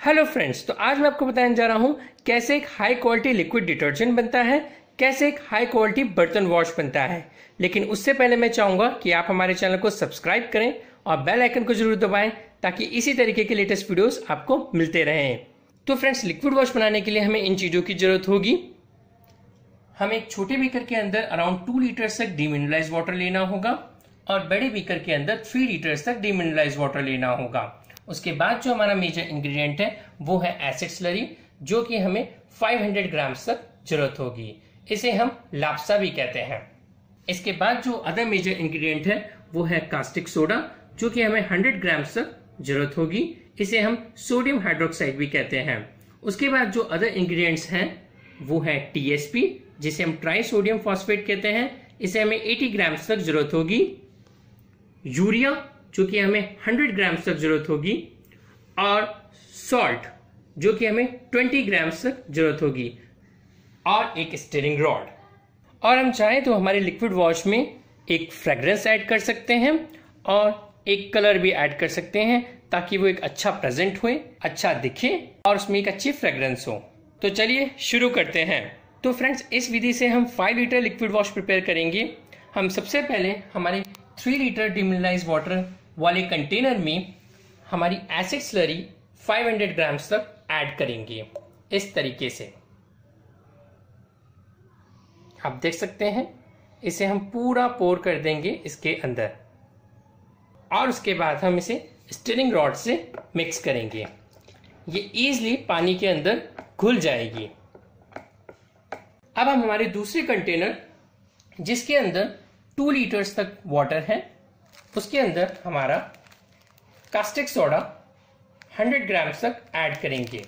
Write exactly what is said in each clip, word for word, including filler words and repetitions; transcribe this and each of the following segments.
Hello friends, तो आज मैं आपको बताने जा रहा हूं कैसे एक हाई क्वालिटी लिक्विड डिटर्जेंट बनता है, कैसे एक हाई क्वालिटी बर्तन वॉश बनता है। लेकिन उससे पहले मैं चाहूंगा कि आप हमारे चैनल को सब्सक्राइब करें और बेल आइकन को जरूर दबाएं ताकि इसी तरीके के लेटेस्ट वीडियोस आपको मिलते रहें। तो फ्रेंड्स, लिक्विड वॉश बनाने के लिए हमें इन चीज़ों की जरूरत होगी। हमें एक छोटे बीकर के अंदर अराउंड टू लीटर्स तक डीमिनरलाइज वाटर लेना होगा और बड़े बीकर के अंदर थ्री लीटर्स तक डीमिनरलाइज वाटर लेना होगा। उसके बाद जो हमारा मेजर इंग्रेडिएंट है वो है एसिड स्लरी, जो कि हमें पाँच सौ ग्राम्स तक जरूरत होगी। इसे हम लाप्सा भी कहते हैं। इसके बाद जो अदर मेजर इंग्रेडिएंट है वो है कास्टिक सोडा, जो कि हमें सौ ग्राम्स तक जरूरत होगी। इसे हम सोडियम हाइड्रोक्साइड भी कहते हैं। उसके बाद जो अदर इंग्रेडिएंट्स हैं वो है टी एस पी, जिसे हम ट्राई सोडियम फॉस्फेट कहते हैं। इसे हमें अस्सी ग्राम्स तक जरूरत होगी। यूरिया, जो कि हमें सौ ग्राम्स तक जरूरत होगी। और सॉल्ट, जो कि हमें बीस ग्राम्स तक जरूरत होगी। और एक स्टीयरिंग रॉड। और हम चाहें तो हमारे लिक्विड वॉश में एक फ्रेग्रेंस ऐड कर सकते हैं और एक कलर भी ऐड कर सकते हैं, ताकि वो एक अच्छा प्रेजेंट हुए, अच्छा दिखे और उसमें एक अच्छी फ्रेग्रेंस हो। तो चलिए शुरू करते हैं। तो फ्रेंड्स, इस विधि से हम पाँच लीटर लिक्विड वॉश प्रिपेयर करेंगे। हम सबसे पहले हमारे थ्री लीटर डिमिनरलाइज्ड वाटर वाले कंटेनर में हमारी एसिड स्लरी पाँच सौ ग्राम्स तक ऐड करेंगे। इस तरीके से आप देख सकते हैं। इसे हम पूरा पोर कर देंगे इसके अंदर और उसके बाद हम इसे स्टीयरिंग रॉड से मिक्स करेंगे। ये इजीली पानी के अंदर घुल जाएगी। अब हम हमारे दूसरे कंटेनर, जिसके अंदर टू लीटर्स तक वाटर है, उसके अंदर हमारा कास्टिक सोडा सौ ग्राम्स तक ऐड करेंगे।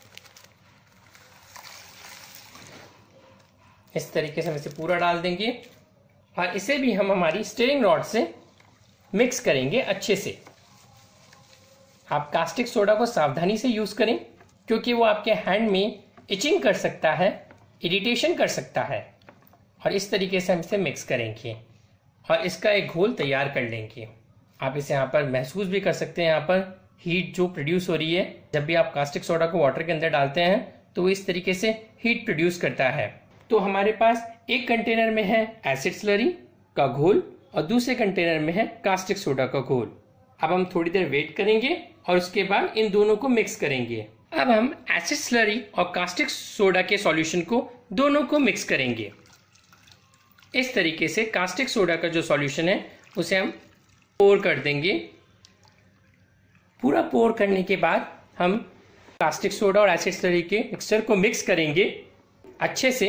इस तरीके से हम इसे पूरा डाल देंगे और इसे भी हम हमारी स्टीयरिंग रॉड से मिक्स करेंगे अच्छे से। आप कास्टिक सोडा को सावधानी से यूज करें, क्योंकि वो आपके हैंड में इचिंग कर सकता है, इरिटेशन कर सकता है। और इस तरीके से हम इसे मिक्स करेंगे और इसका एक घोल तैयार कर लेंगे। आप इसे यहाँ पर महसूस भी कर सकते हैं। यहाँ पर हीट जो प्रोड्यूस हो रही है, जब भी आप कास्टिक सोडा को वाटर के अंदर डालते हैं तो वो इस तरीके से हीट प्रोड्यूस करता है। तो हमारे पास एक कंटेनर में है एसिड स्लरी का घोल और दूसरे कंटेनर में है कास्टिक सोडा का घोल। अब हम थोड़ी देर वेट करेंगे और उसके बाद इन दोनों को मिक्स करेंगे। अब हम एसिड स्लरी और कास्टिक सोडा के सॉल्यूशन को दोनों को मिक्स करेंगे। इस तरीके से कास्टिक सोडा का जो सॉल्यूशन है उसे हम पोर कर देंगे। पूरा पोर करने के बाद हम कास्टिक सोडा और एसिड स्लरी के मिक्सचर को मिक्स करेंगे अच्छे से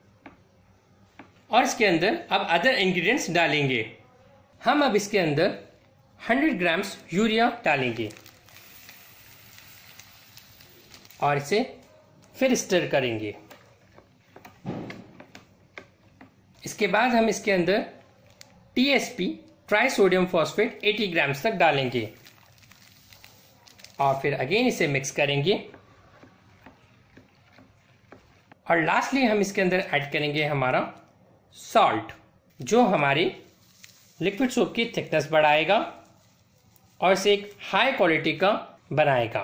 और इसके अंदर अब अदर इंग्रेडिएंट्स डालेंगे। हम अब इसके अंदर सौ ग्राम्स यूरिया डालेंगे और इसे फिर स्टर करेंगे। इसके बाद हम इसके अंदर T S P trisodium phosphate अस्सी ग्राम्स तक डालेंगे और फिर अगेन इसे मिक्स करेंगे। और लास्टली हम इसके अंदर ऐड करेंगे हमारा सॉल्ट, जो हमारे लिक्विड सोप की थिकनेस बढ़ाएगा और इसे एक हाई क्वालिटी का बनाएगा।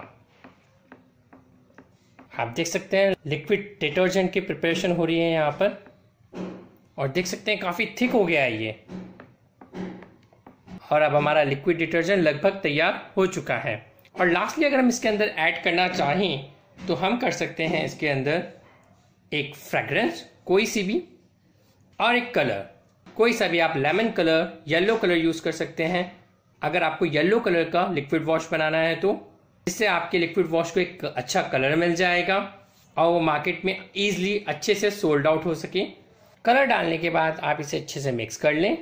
आप देख सकते हैं लिक्विड डिटर्जेंट की प्रिपरेशन हो रही है यहाँ पर और देख सकते हैं काफ़ी थिक हो गया है ये। और अब हमारा लिक्विड डिटर्जेंट लगभग तैयार हो चुका है। और लास्टली अगर हम इसके अंदर ऐड करना चाहें तो हम कर सकते हैं इसके अंदर एक फ्रेग्रेंस, कोई सी भी, और एक कलर, कोई सा भी। आप lemon colour, yellow colour use कर सकते हैं अगर आपको येलो कलर का लिक्विड वॉश बनाना है तो। इससे आपके लिक्विड वॉश को एक अच्छा कलर मिल जाएगा और वो मार्केट में ईजिली अच्छे से सोल्ड आउट हो सके। कलर डालने के बाद आप इसे अच्छे से मिक्स कर लें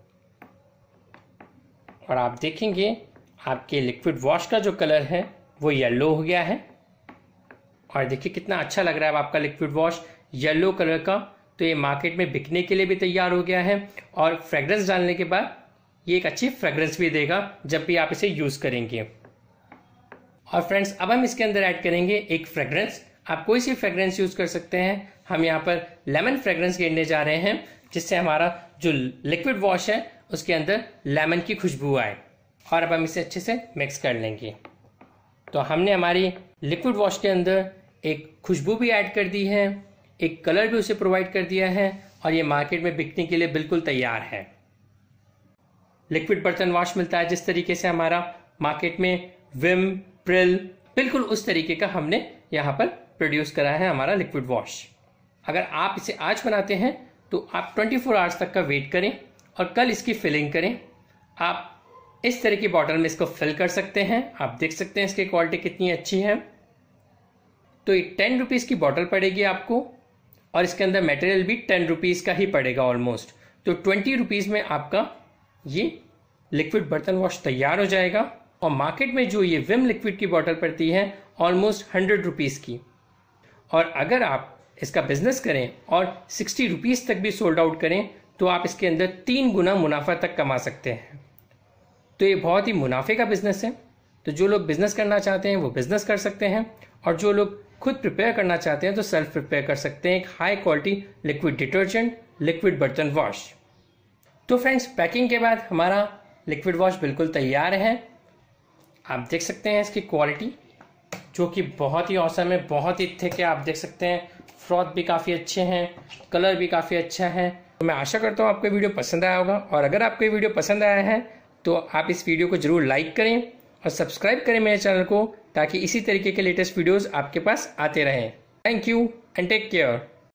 और आप देखेंगे आपके लिक्विड वॉश का जो कलर है वो येलो हो गया है। और देखिए कितना अच्छा लग रहा है आपका लिक्विड वॉश येलो कलर का। तो ये मार्केट में बिकने के लिए भी तैयार हो गया है और फ्रेग्रेंस डालने के बाद ये एक अच्छी फ्रेग्रेंस भी देगा जब भी आप इसे यूज़ करेंगे। और फ्रेंड्स, अब हम इसके अंदर ऐड करेंगे एक फ्रेग्रेंस। आप कोई सी फ्रेग्रेंस यूज़ कर सकते हैं। हम यहाँ पर लेमन फ्रेग्रेंस गिरने जा रहे हैं, जिससे हमारा जो लिक्विड वॉश है उसके अंदर लेमन की खुशबू आए। और अब हम इसे अच्छे से मिक्स कर लेंगे। तो हमने हमारी लिक्विड वॉश के अंदर एक खुशबू भी ऐड कर दी है, एक कलर भी उसे प्रोवाइड कर दिया है और ये मार्केट में बिकने के लिए बिल्कुल तैयार है। लिक्विड बर्तन वॉश मिलता है जिस तरीके से हमारा मार्केट में विम, प्रिल, बिल्कुल उस तरीके का हमने यहाँ पर प्रोड्यूस करा है हमारा लिक्विड वॉश। अगर आप इसे आज बनाते हैं तो आप चौबीस आवर्स तक का वेट करें और कल इसकी फिलिंग करें। आप इस तरह की बॉटल में इसको फिल कर सकते हैं। आप देख सकते हैं इसकी क्वालिटी कितनी अच्छी है। तो ये टेन रुपीज़ की बॉटल पड़ेगी आपको और इसके अंदर मटेरियल भी टेन रुपीज़ का ही पड़ेगा ऑलमोस्ट। तो ट्वेंटी रुपीज़ में आपका ये लिक्विड बर्तन वॉश तैयार हो जाएगा। और मार्केट में जो ये विम लिक्विड की बॉटल पड़ती है ऑलमोस्ट हंड्रेड रुपीज़ की। और अगर आप इसका बिजनेस करें और सिक्सटी रुपीज़ तक भी सोल्ड आउट करें तो आप इसके अंदर तीन गुना मुनाफा तक कमा सकते हैं। तो ये बहुत ही मुनाफे का बिजनेस है। तो जो लोग बिजनेस करना चाहते हैं वो बिजनेस कर सकते हैं और जो लोग खुद प्रिपेयर करना चाहते हैं तो सेल्फ प्रिपेयर कर सकते हैं एक high quality liquid detergent, liquid बर्तन वॉश। तो फ्रेंड्स, पैकिंग के बाद हमारा लिक्विड वॉश बिल्कुल तैयार है। आप देख सकते हैं इसकी क्वालिटी जो कि बहुत ही औसम है, बहुत ही थिक है। आप देख सकते हैं फ्रॉथ भी काफ़ी अच्छे हैं, कलर भी काफ़ी अच्छा है। तो मैं आशा करता हूँ आपको वीडियो पसंद आया होगा और अगर आपको ये वीडियो पसंद आया है तो आप इस वीडियो को जरूर लाइक करें और सब्सक्राइब करें मेरे चैनल को ताकि इसी तरीके के लेटेस्ट वीडियोस आपके पास आते रहें। Thank you and take care.